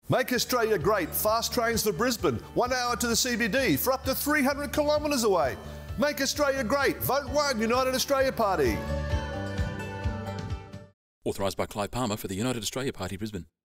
Make Australia great. Fast trains for Brisbane. 1 hour to the CBD for up to 300 kilometres away. Make Australia great. Vote 1 United Australia Party. Authorised by Clive Palmer for the United Australia Party, Brisbane.